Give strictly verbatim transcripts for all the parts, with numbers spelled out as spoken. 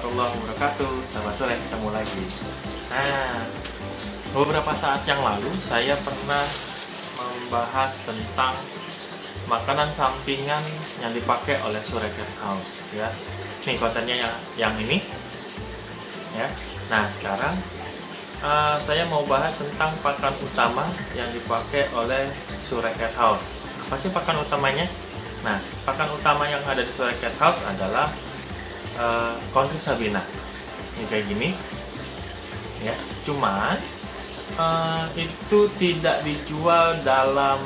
warahmatullahi wabarakatuh. Selamat sore, ketemu lagi. Nah, beberapa saat yang lalu saya pernah membahas tentang makanan sampingan yang dipakai oleh Sureket House, ya. Nih kontennya yang yang ini, ya. Nah sekarang uh, saya mau bahas tentang pakan utama yang dipakai oleh Sureket House. Apa sih pakan utamanya? Nah, pakan utama yang ada di Sureket House adalah Uh, Country Sabina. Ini kayak gini ya, cuman uh, itu tidak dijual dalam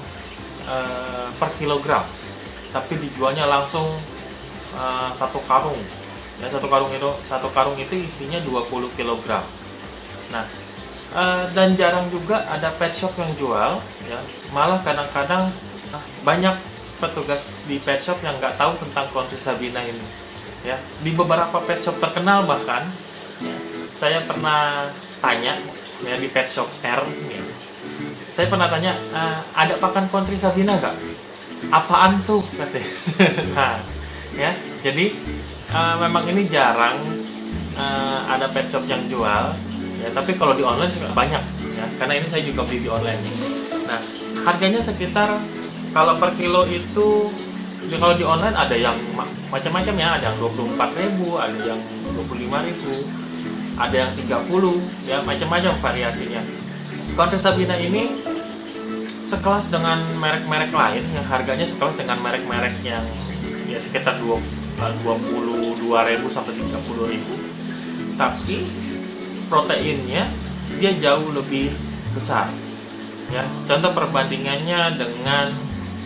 uh, per kilogram, tapi dijualnya langsung uh, satu karung ya. Satu karung itu satu karung itu isinya dua puluh kilogram. Nah, uh, dan jarang juga ada pet shop yang jual ya. Malah kadang-kadang uh, banyak petugas di pet shop yang nggak tahu tentang Country Sabina ini. Ya, di beberapa pet shop terkenal bahkan ya, saya pernah tanya ya di pet shop R ya, saya pernah tanya e, ada pakan Country Sabina nggak? Apaan tuh katanya. Nah, ya jadi e, memang ini jarang e, ada pet shop yang jual ya, tapi kalau di online juga banyak ya, karena ini saya juga beli di online. Nah, harganya sekitar kalau per kilo itu, kalau di online ada yang macam-macam ya, ada yang dua puluh empat ribu, ada yang dua puluh lima ribu, ada yang tiga puluh, ya macam-macam variasinya. Country Sabina ini sekelas dengan merek-merek lain yang harganya sekelas dengan merek-merek yang ya sekitar dua puluh dua ribu sampai tiga puluh ribu. Tapi proteinnya dia jauh lebih besar. Ya, contoh perbandingannya dengan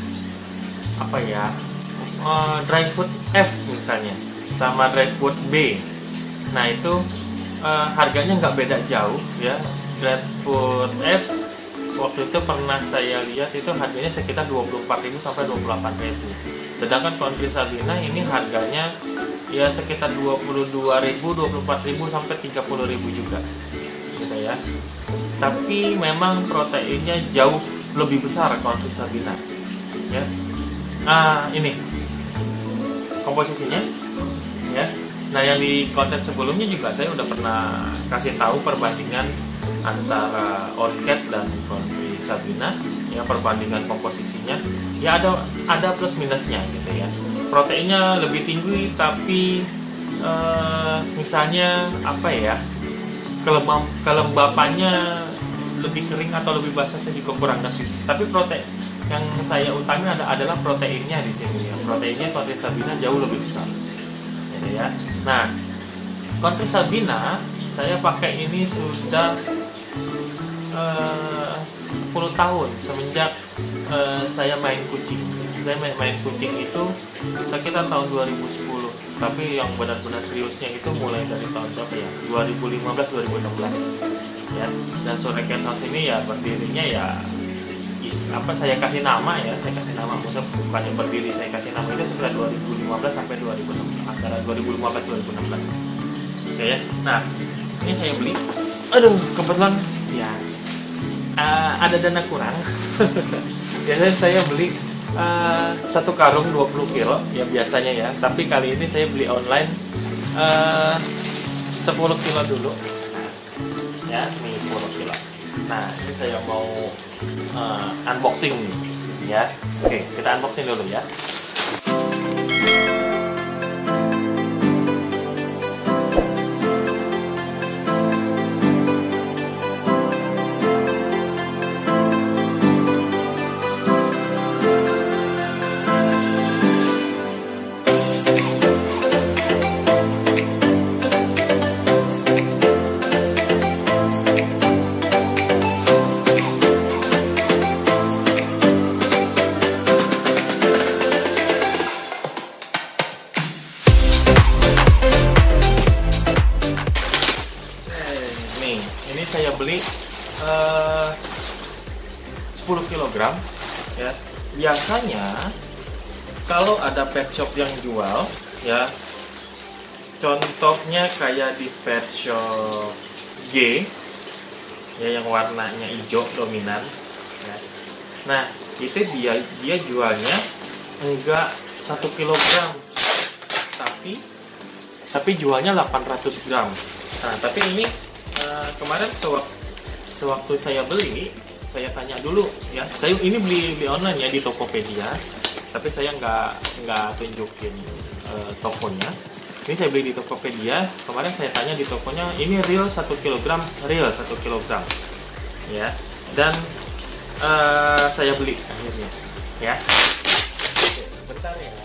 apa ya? Uh, dry food F misalnya sama dry food B, nah itu uh, harganya nggak beda jauh ya. Dry food F waktu itu pernah saya lihat itu harganya sekitar dua puluh empat ribu sampai dua puluh delapan ribu, sedangkan Country Sabina ini harganya ya sekitar dua puluh dua ribu, dua puluh empat ribu sampai tiga puluh ribu juga gitu ya. Tapi memang proteinnya jauh lebih besar Country Sabina ya. Nah ini komposisinya ya. Nah, yang di konten sebelumnya juga saya udah pernah kasih tahu perbandingan antara Orchid dan Country Sabina ya, perbandingan komposisinya ya, ada ada plus minusnya gitu ya. Proteinnya lebih tinggi tapi eh, misalnya apa ya, kelembab kelembapannya lebih kering atau lebih basah saya juga kurang ngerti. Tapi protein yang saya utamain ada, adalah proteinnya di sini ya. Proteinnya Country Sabina jauh lebih besar gitu ya. Nah, Country Sabina saya pakai ini sudah uh, sepuluh tahun semenjak uh, saya main kucing. Saya main, main kucing itu sekitar tahun dua ribu sepuluh, tapi yang benar-benar seriusnya itu mulai dari tahun berapa ya, dua ribu lima belas dua ribu enam belas ya. Dan Sureket House ini ya berdirinya ya apa, saya kasih nama ya, saya kasih nama, maksudnya bukan yang berdiri, saya kasih nama itu sekitar dua ribu lima belas sampai dua ribu enam belas, antara dua ribu lima belas dua ribu enam belas. Oke ya. Nah, ini saya beli, aduh kebetulan ya uh, ada dana kurang. Biasanya saya beli uh, satu karung dua puluh kilo ya biasanya ya, tapi kali ini saya beli online uh, sepuluh kilo dulu ya, nih sepuluh kilo. Nah, ini saya mau uh, unboxing ya. Oke, kita unboxing dulu ya. Ini saya beli uh, sepuluh kilogram ya. Biasanya kalau ada pet shop yang jual ya, contohnya kayak di pet shop G ya, yang warnanya hijau dominan ya. Nah, itu dia dia jualnya enggak satu kilogram, tapi tapi jualnya delapan ratus gram. Nah, tapi ini uh, kemarin sewaktu, sewaktu saya beli, saya tanya dulu ya. Saya ini beli di online ya, di Tokopedia, tapi saya nggak nggak tunjukin uh, tokonya. Ini saya beli di Tokopedia. Kemarin saya tanya di tokonya, ini real satu kilogram, real satu kilogram ya. Dan uh, saya beli akhirnya ya. Bentar ya.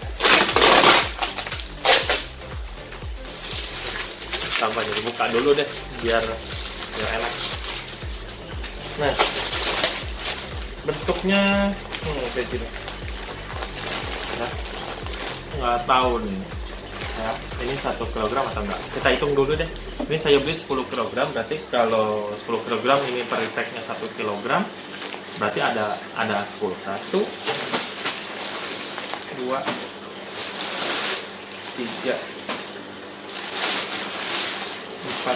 Tambah jadi buka dulu deh biar biar enak. Nah, bentuknya hmm, kayak gini. Nah, nggak tahu nih ya, ini satu kilogram atau enggak. Kita hitung dulu deh. Ini saya beli sepuluh kilogram, berarti kalau sepuluh kilogram ini per packnya satu kilogram, berarti ada ada sepuluh. Satu, dua, tiga, empat,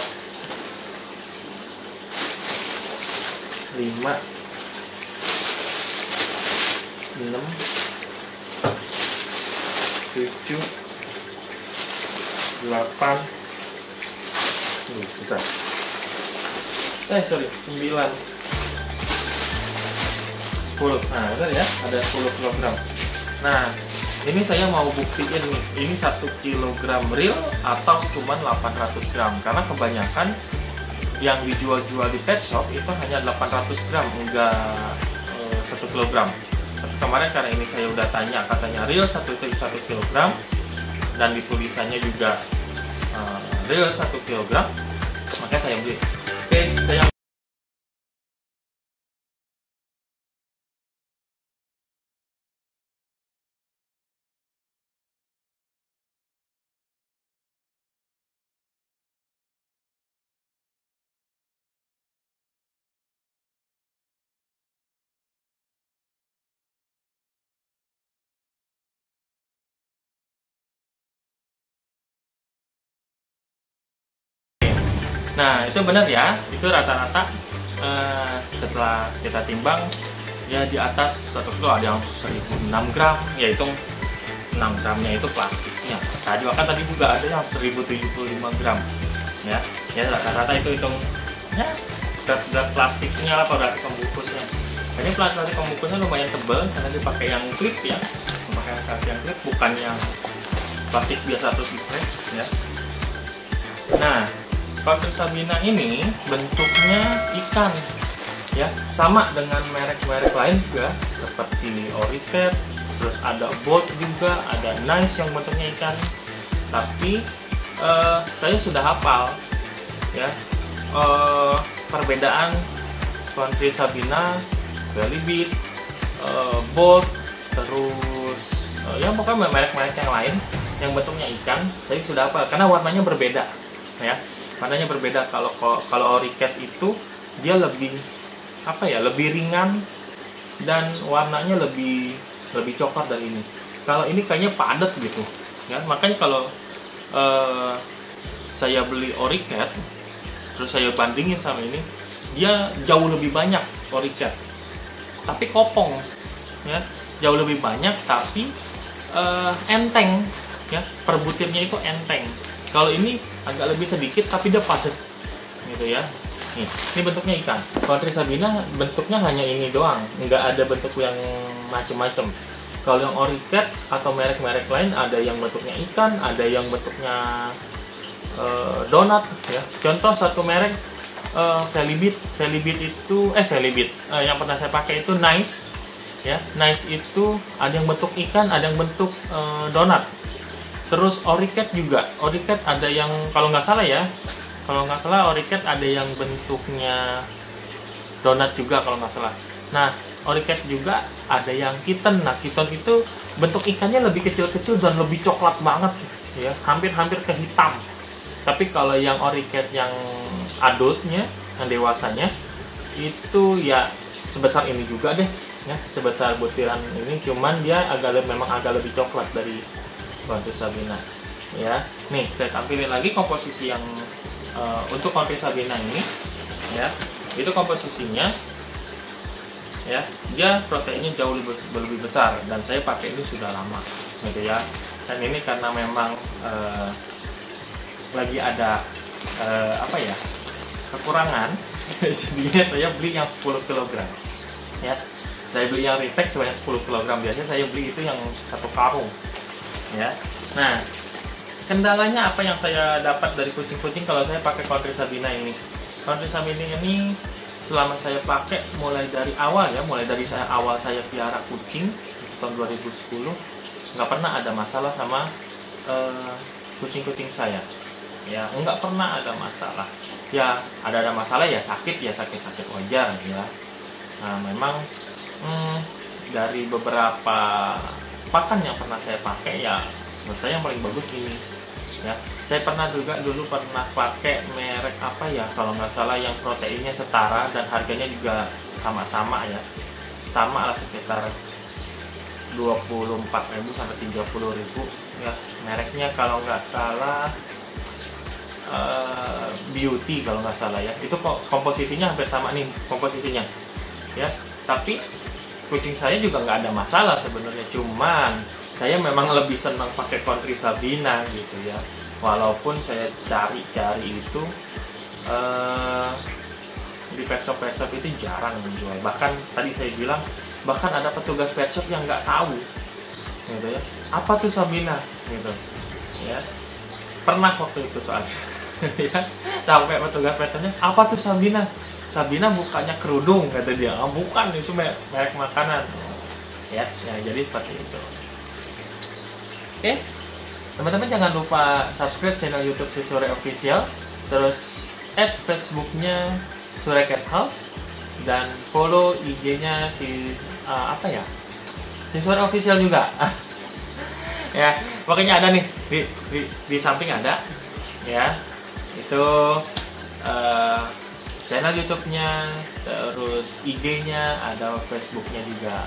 lima, enam, tujuh, delapan, uh, besar. Eh sorry, sembilan, sepuluh. Nah benar ya, ada sepuluh kilogram. Nah, ini saya mau buktiin nih, ini satu kilogram real atau cuma delapan ratus gram. Karena kebanyakan yang dijual-jual di pet shop itu hanya delapan ratus gram, enggak eh, satu kilogram. Tapi kemarin karena ini saya udah tanya, katanya real satu kilogram, dan di tulisannya juga uh, real satu kilogram, makanya saya beli. Oke, saya Nah, itu benar ya, itu rata-rata uh, setelah kita timbang ya di atas satu kilo, ada yang seribu enam gram, yaitu enam gramnya itu plastiknya. Tadi bahkan tadi juga ada yang seribu tujuh puluh lima gram ya. Ya rata-rata itu hitung ya berat plastiknya lah, berat pembungkusnya. Kayaknya plastik pembungkusnya lumayan tebal karena dipakai yang clip ya, memakai yang clip, bukan yang plastik biasa atau sipres ya. Nah, Patrick Sabina ini bentuknya ikan ya, sama dengan merek-merek lain juga seperti Oricat, terus ada Bolt juga, ada Nice yang bentuknya ikan. Tapi uh, saya sudah hafal ya uh, perbedaan Patrick Sabina, Velibit, uh, Bolt, terus uh, ya pokoknya merek-merek yang lain yang bentuknya ikan saya sudah hafal karena warnanya berbeda ya. Warnanya berbeda. Kalau kalau Oricat itu dia lebih apa ya, lebih ringan dan warnanya lebih lebih coklat dari ini. Kalau ini kayaknya padat gitu ya. Makanya kalau uh, saya beli Oricat terus saya bandingin sama ini, dia jauh lebih banyak Oricat tapi kopong ya, jauh lebih banyak tapi uh, enteng ya, per butirnya itu enteng. Kalau ini agak lebih sedikit tapi dia padat gitu ya. Nih, ini bentuknya ikan. Kalau Patrick Sabina bentuknya hanya ini doang, nggak ada bentuk yang macem-macem. Kalau yang Oricat atau merek-merek lain ada yang bentuknya ikan, ada yang bentuknya uh, donat ya. Contoh satu merek uh, Velibit. Velibit itu eh Velibit uh, yang pernah saya pakai itu Nice ya. Nice itu ada yang bentuk ikan, ada yang bentuk uh, donat. Terus Oricat juga, Oricat ada yang kalau nggak salah ya, kalau nggak salah Oricat ada yang bentuknya donat juga kalau nggak salah. Nah, Oricat juga ada yang kitten. Nah, kitten itu bentuk ikannya lebih kecil-kecil dan lebih coklat banget ya, hampir-hampir ke hitam. Tapi kalau yang Oricat yang adultnya, yang dewasanya itu ya sebesar ini juga deh ya, sebesar butiran ini, cuman dia agak memang agak lebih coklat dari Patrick Sabina ya. Nih saya tampilin lagi komposisi yang uh, untuk Patrick Sabina ini ya. Itu komposisinya ya, dia proteinnya jauh lebih, lebih besar dan saya pakai ini sudah lama gitu ya. Dan ini karena memang uh, lagi ada uh, apa ya kekurangan, jadinya saya beli yang sepuluh kilogram ya. Saya beli yang repack sebanyak sepuluh kilogram, biasanya saya beli itu yang satu karung ya. Nah, kendalanya apa yang saya dapat dari kucing-kucing kalau saya pakai Country Sabina ini? Country Sabina ini selama saya pakai mulai dari awal ya, mulai dari saya awal saya piara kucing tahun dua ribu sepuluh, nggak pernah ada masalah sama uh, kucing-kucing saya ya, nggak pernah ada masalah ya. Ada ada masalah ya sakit ya sakit-sakit wajar ya. Nah memang hmm, dari beberapa pakan yang pernah saya pakai ya, menurut saya yang paling bagus ini ya. Saya pernah juga dulu pernah pakai merek apa ya, kalau nggak salah yang proteinnya setara dan harganya juga sama-sama ya, sama lah sekitar dua puluh empat ribu sampai tiga puluh ribu ya. Mereknya kalau nggak salah uh, Beauty kalau nggak salah ya. Itu komposisinya hampir sama nih komposisinya ya. Tapi kucing saya juga nggak ada masalah sebenarnya, cuman saya memang lebih senang pakai Country Sabina gitu ya. Walaupun saya cari-cari itu uh, di pet shop pet shop itu jarang menjual. Bahkan tadi saya bilang, bahkan ada petugas pet shop yang nggak tahu gitu ya, apa tuh Sabina gitu ya. Pernah waktu itu soalnya ya, sampai petugas pet shopnya, apa tuh Sabina? Sabina bukannya kerudung kata dia. Oh, bukan, itu merek makanan ya. Ya jadi seperti itu. Oke, teman-teman jangan lupa subscribe channel YouTube si Sure Official, terus add Facebooknya Sure Cat House, dan follow I G-nya si uh, apa ya, si Sure Official juga. Ya, pokoknya ada nih di, di, di samping ada ya, itu uh, channel YouTube-nya, terus I G-nya, ada Facebook-nya juga.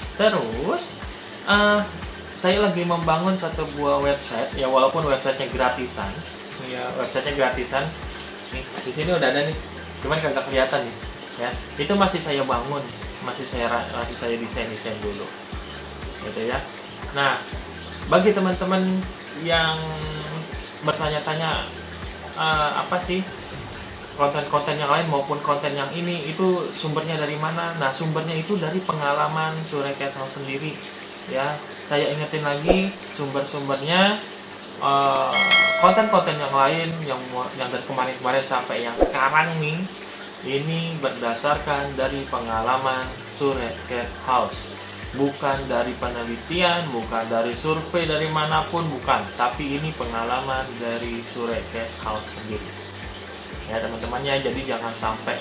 Terus uh, saya lagi membangun satu buah website ya, walaupun websitenya gratisan ya, websitenya gratisan nih, di sini udah ada nih, cuman kagak kelihatan nih ya. Itu masih saya bangun, masih saya masih saya desain desain dulu gitu ya. Nah, bagi teman-teman yang bertanya-tanya uh, apa sih konten-konten yang lain maupun konten yang ini itu sumbernya dari mana? Nah, sumbernya itu dari pengalaman Sure Cat House sendiri ya. Saya ingetin lagi sumber-sumbernya, uh, konten-konten yang lain yang yang dari kemarin-kemarin sampai yang sekarang nih, ini berdasarkan dari pengalaman Sure Cat House, bukan dari penelitian, bukan dari survei dari manapun, bukan, tapi ini pengalaman dari Sure Cat House sendiri ya teman-temannya. Jadi jangan sampai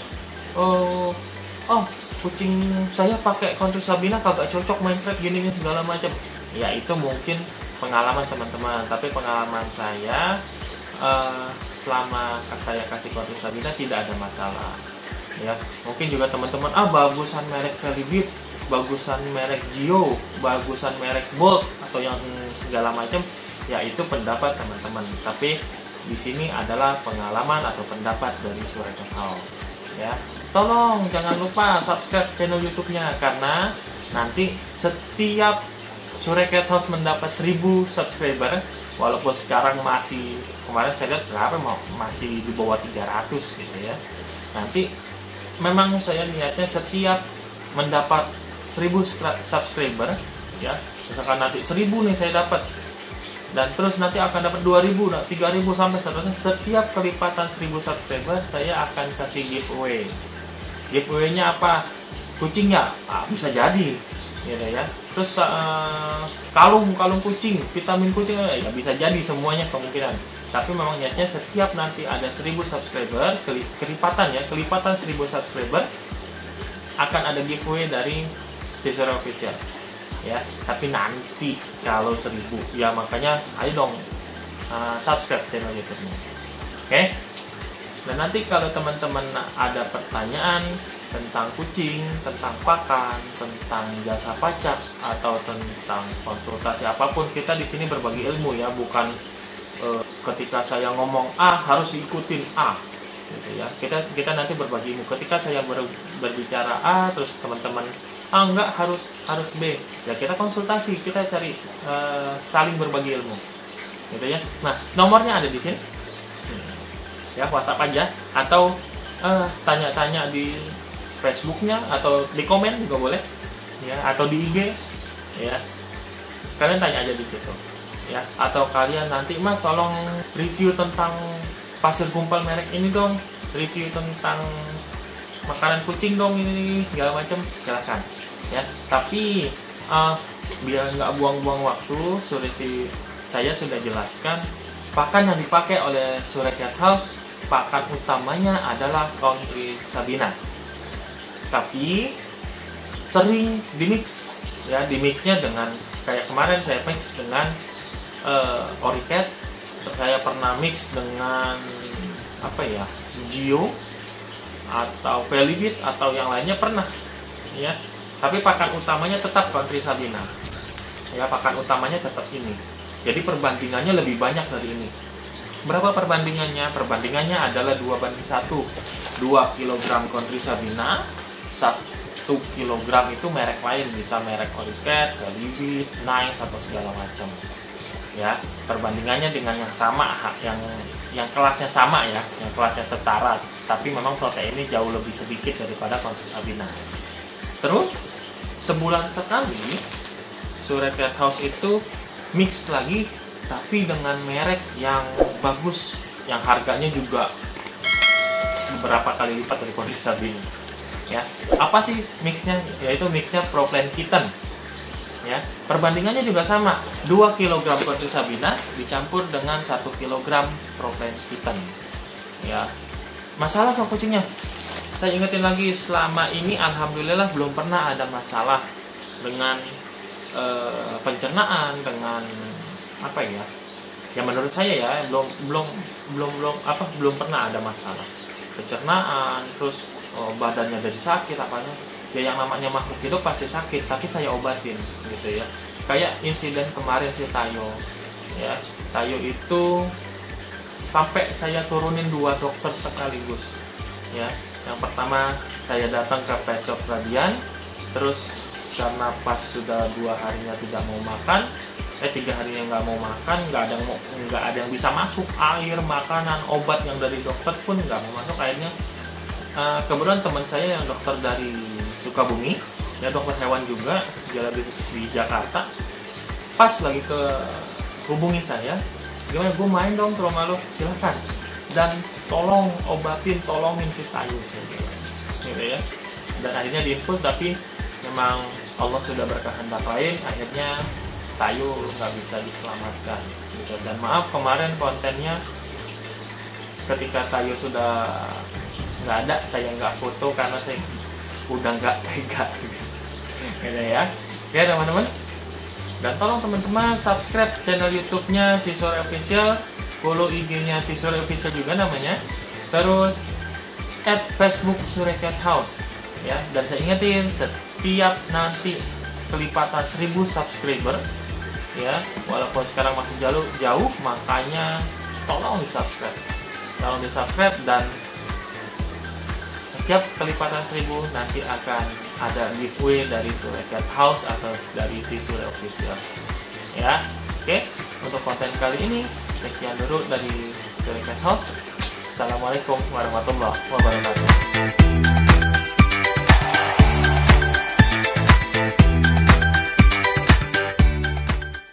oh oh kucing saya pakai Country Sabina kagak cocok main trap gini segala macam ya. Itu mungkin pengalaman teman-teman, tapi pengalaman saya uh, selama saya kasih Country Sabina tidak ada masalah ya. Mungkin juga teman-teman, ah bagusan merek Velibit, bagusan merek Gio, bagusan merek Bolt atau yang segala macam ya, itu pendapat teman-teman. Tapi di sini adalah pengalaman atau pendapat dari Sure Cat House ya. Tolong jangan lupa subscribe channel YouTube-nya, karena nanti setiap Sure Cat House mendapat seribu subscriber, walaupun sekarang masih, kemarin saya lihat berapa, mau masih di bawah tiga ratus gitu ya. Nanti memang saya lihatnya setiap mendapat seribu subscriber ya, misalkan nanti seribu nih saya dapat, dan terus nanti akan dapat dua ribu, nah tiga ribu sampai seterusnya. Setiap kelipatan seribu subscriber saya akan kasih giveaway. Giveaway-nya apa? Kucingnya? Ah, bisa jadi gitu ya. Terus uh, kalung kalung kucing, vitamin kucing ya bisa jadi, semuanya kemungkinan. Tapi memang niatnya setiap nanti ada seribu subscriber, kelipatan ya, kelipatan seribu subscriber akan ada giveaway dari Sure Official ya. Tapi nanti kalau seribu ya, makanya ayo dong uh, subscribe channel YouTube-nya. Oke okay? Dan nanti kalau teman-teman ada pertanyaan tentang kucing, tentang pakan, tentang jasa pacak, atau tentang konsultasi apapun, kita di sini berbagi ilmu ya, bukan uh, ketika saya ngomong A harus diikutin A gitu ya. Kita kita nanti berbagi ilmu. Ketika saya ber, berbicara A, terus teman-teman ah enggak harus harus B, ya kita konsultasi, kita cari uh, saling berbagi ilmu gitu ya. Nah, nomornya ada di sini ya WhatsApp aja, atau eh, tanya-tanya di Facebooknya, atau di komen juga boleh, ya, atau di I G, ya, kalian tanya aja di situ, ya, atau kalian nanti, Mas tolong review tentang pasir gumpal merek ini dong, review tentang makanan kucing dong ini segala macam, silakan, ya. Tapi uh, biar nggak buang-buang waktu, Suresi saya sudah jelaskan pakan yang dipakai oleh Sure Cat House, pakan utamanya adalah Country Sabina, tapi sering dimix, ya, dimixnya dengan kayak kemarin saya mix dengan uh, Oricat, saya pernah mix dengan apa ya, Gio atau Velibit atau yang lainnya pernah, ya. Tapi pakan utamanya tetap Country Sabina, ya, pakan utamanya tetap ini. Jadi perbandingannya lebih banyak dari ini. Berapa perbandingannya? Perbandingannya adalah dua banding satu. dua kilogram Country Sabina, satu kilogram itu merek lain, bisa merek Oricat, Velibit, Nice atau segala macam. Ya, perbandingannya dengan yang sama, yang yang kelasnya sama, ya, yang kelasnya setara, tapi memang proteinnya jauh lebih sedikit daripada Country Sabina. Terus sebulan sekali Sure Cat House itu mix lagi, tapi dengan merek yang bagus, yang harganya juga beberapa kali lipat dari Country Sabina, ya. Apa sih mixnya? Yaitu mixnya Pro-Plan Kitten, ya. Perbandingannya juga sama, dua kilogram Country Sabina dicampur dengan satu kilogram Pro-Plan Kitten, ya. Masalah sama kucingnya, saya ingetin lagi, selama ini alhamdulillah belum pernah ada masalah dengan e, pencernaan, dengan apa ya? Ya menurut saya ya belum belum belum belum apa belum pernah ada masalah pencernaan, terus oh, badannya jadi sakit apanya. Ya yang namanya makhluk hidup pasti sakit, tapi saya obatin gitu ya. Kayak insiden kemarin si Tayo, ya, Tayo itu sampai saya turunin dua dokter sekaligus, ya. Yang pertama saya datang ke Pet Shop Radian, terus karena pas sudah dua harinya tidak mau makan, eh tiga harinya nggak mau makan, nggak ada yang mau, nggak ada yang bisa masuk, air, makanan, obat yang dari dokter pun nggak mau masuk. Akhirnya uh, kebetulan teman saya yang dokter dari Sukabumi, ya, dokter hewan juga, dia di, di Jakarta, pas lagi ke hubungi saya, gimana, gue main dong ke rumah lo, silahkan, dan tolong obatin, tolongin si Tayo, gitu ya. Dan akhirnya diinfus, tapi memang Allah sudah berkehendak lain, akhirnya Tayo nggak bisa diselamatkan, gitu. Dan maaf kemarin kontennya ketika Tayo sudah nggak ada, saya nggak foto karena saya udah nggak tega, gitu ya. Ya teman-teman, dan tolong teman-teman subscribe channel YouTube-nya Si Sure Official, follow I G-nya Si Sure Official juga namanya, terus add Facebook Sure Cat House, ya. Dan saya ingetin, setiap nanti kelipatan seribu subscriber, ya, walaupun sekarang masih jauh jauh, makanya tolong di subscribe, tolong di subscribe, dan setiap kelipatan seribu nanti akan ada giveaway dari Sure Cat House atau dari Si Sure Official, ya. Oke, untuk konten kali ini sekian dulu dari Sure Cat House. Assalamualaikum warahmatullahi wabarakatuh.